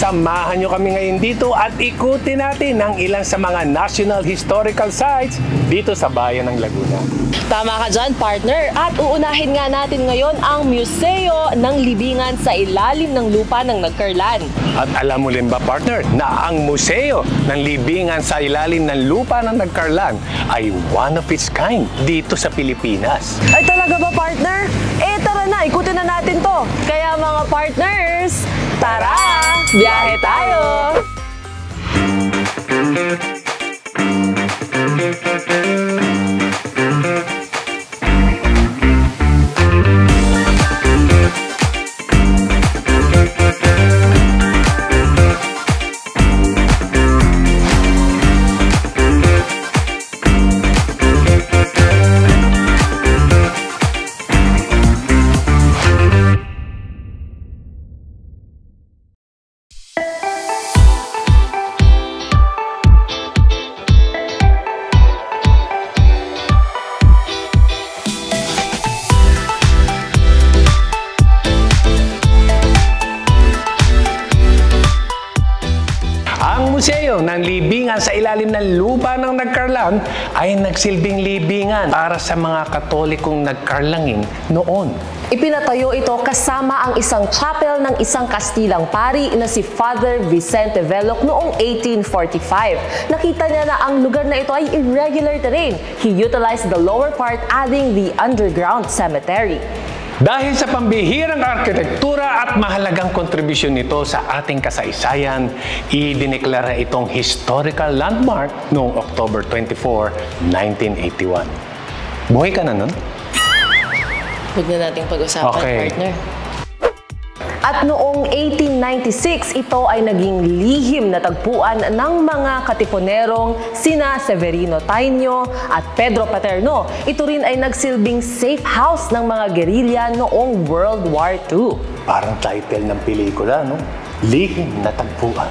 Samahan nyo kami ngayon dito at ikutin natin ang ilan sa mga National Historical Sites dito sa bayan ng Laguna. Tama ka dyan, partner. At uunahin nga natin ngayon ang Museo ng Libingan sa ilalim ng lupa ng Nagcarlan. At alam mo rin ba, partner, na ang Museo ng Libingan sa ilalim ng lupa ng Nagcarlan ay one of its kind dito sa Pilipinas? Ay talaga ba, partner? Eh tara na, ikutin na natin to. Kaya mga partners, tara! Biyahe tayo! Museo ng Libingan sa ilalim ng lupa ng Nagcarlan ay nagsilbing libingan para sa mga Katolikong nagkarlanging noon. Ipinatayo ito kasama ang isang chapel ng isang Kastilang pari na si Father Vicente Veloc noong 1845. Nakita niya na ang lugar na ito ay irregular terrain. He utilized the lower part, adding the underground cemetery. Dahil sa pambihirang arkitektura at mahalagang kontribusyon nito sa ating kasaysayan, idineklara itong historical landmark noong October 24, 1981. Buhay ka na nun? Huwag na nating pag-usapan, partner. At noong 1896, ito ay naging lihim na tagpuan ng mga katipunerong sina Severino Taino at Pedro Paterno. Ito rin ay nagsilbing safe house ng mga gerilya noong World War II. Parang title ng pelikula, no? Lihim na tagpuan.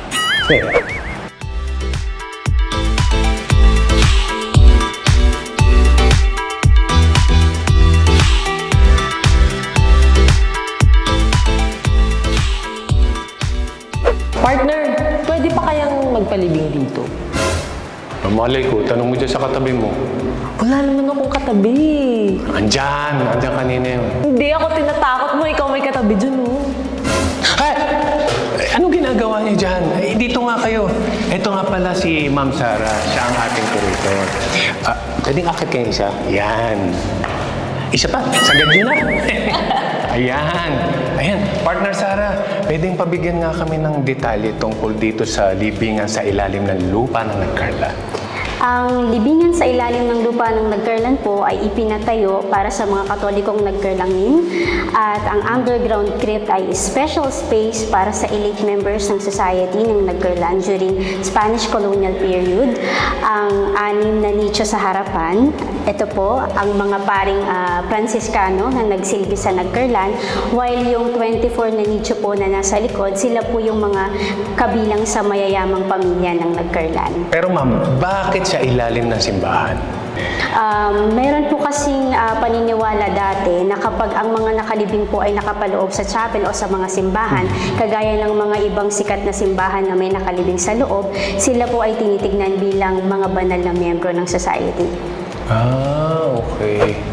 Partner, pwede pa kayang magpalibing dito? Malay ko, tanong mo dyan sa katabi mo. Wala naman akong katabi. Andyan kanina yun. Hindi ako tinatakot mo, ikaw may katabi dyan, oh. Hey! Anong ginagawa niyo dyan? Dito nga kayo. Ito nga pala si Ma'am Sara. Siya ang ating curator. Pwedeng akit kayo isa? Yan. Isa pa, sagad nyo na. Ayan. Partner Sara, pwedeng pabigyan nga kami ng detalye tungkol dito sa libingan sa ilalim ng lupa ng Nagcarlan. Ang libingan sa ilalim ng lupa ng Nagcarlan po ay ipinatayo para sa mga Katolikong nagkarlangin at ang underground crypt ay special space para sa elite members ng society ng Nagcarlan during Spanish colonial period. Ang 6 na nicho sa harapan, ito po ang mga paring Franciscano na nagsilbi sa Nagcarlan, while yung 24 na nicho po na nasa likod, sila po yung mga kabilang sa mayayamang pamilya ng Nagcarlan. Pero ma'am, bakit sa ilalim ng simbahan? Meron po kasing paniniwala dati na kapag ang mga nakalibing po ay nakapaloob sa chapel o sa mga simbahan, kagaya ng mga ibang sikat na simbahan na may nakalibing sa loob, sila po ay tinitignan bilang mga banal na miyembro ng society. Okay.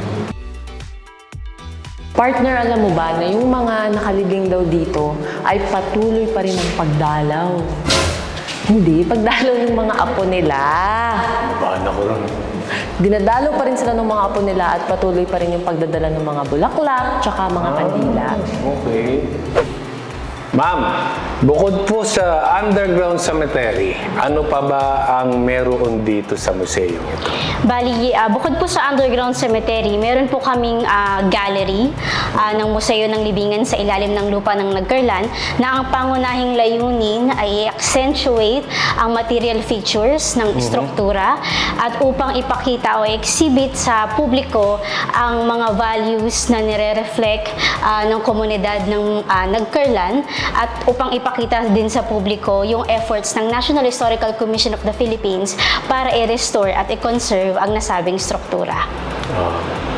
Partner, alam mo ba na yung mga nakalibing daw dito ay patuloy pa rin ang pagdalaw? Hindi, pagdalaw ng mga apo nila. Bahan ako ron. Dinadalaw pa rin sila ng mga apo nila at patuloy pa rin yung pagdadala ng mga bulaklak tsaka mga kandila. Okay. Ma'am, bukod po sa underground cemetery, ano pa ba ang meron dito sa museo ito? Bali, bukod po sa underground cemetery, meron po kaming gallery ng Museo ng Libingan sa ilalim ng lupa ng Nagcarlan na ang pangunahing layunin ay accentuate ang material features ng struktura at upang ipakita o exhibit sa publiko ang mga values na nire-reflect ng komunidad ng Nagcarlan at upang ipakita din sa publiko yung efforts ng National Historical Commission of the Philippines para i-restore at i-conserve ang nasabing struktura.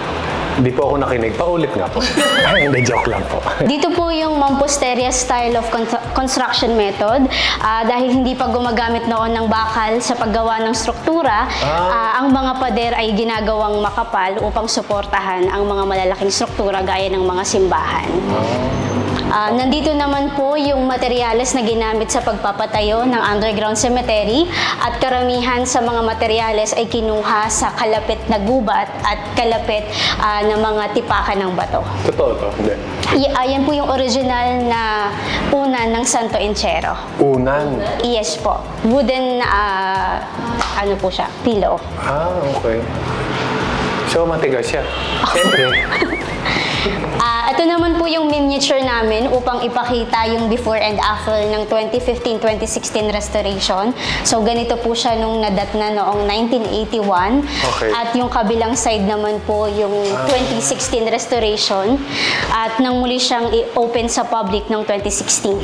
Hindi po ako nakinig. Paulit nga po. Ay, hindi, joke lang po. Dito po yung Mamposteria style of construction method. Dahil hindi pa gumagamit noon ng bakal sa paggawa ng struktura, ang mga pader ay ginagawang makapal upang suportahan ang mga malalaking struktura gaya ng mga simbahan. Nandito naman po yung materyales na ginamit sa pagpapatayo ng underground cemetery at karamihan sa mga materyales ay kinuha sa kalapit na gubat at kalapit na mga tipakan ng bato. Totoo to? Hindi. Yan po yung original na unan ng Santo Enchero. Unan? Yes po. Wooden, ano po siya, pillow. Okay. So, matigas siya. Siyempre. Ito naman po yung miniature namin upang ipakita yung before and after ng 2015-2016 restoration. So, ganito po siya nung nadatna noong 1981. Okay. At yung kabilang side naman po yung 2016 restoration. At nang muli siyang i-open sa public noong 2016.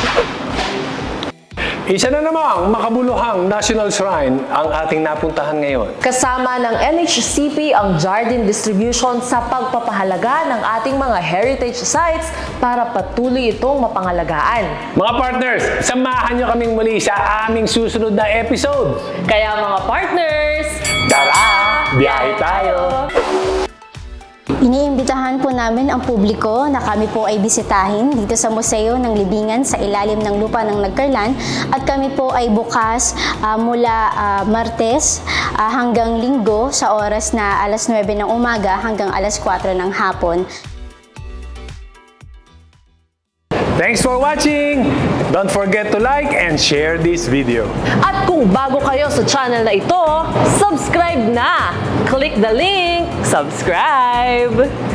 Isa na namang makabuluhang National Shrine ang ating napuntahan ngayon. Kasama ng NHCP ang Jardine Distribution sa pagpapahalaga ng ating mga heritage sites para patuloy itong mapangalagaan. Mga partners, samahan nyo kaming muli sa aming susunod na episode. Kaya mga partners, Tara! Biyahe tayo! Iniimbitahan po namin ang publiko na kami po ay bisitahin dito sa Museo ng Libingan sa ilalim ng lupa ng Nagkarlan at kami po ay bukas mula Martes hanggang Linggo sa oras na alas 9 ng umaga hanggang alas 4 ng hapon. Thanks for watching! Don't forget to like and share this video. at kung bago kayo sa channel na ito, subscribe na! Click the link, subscribe!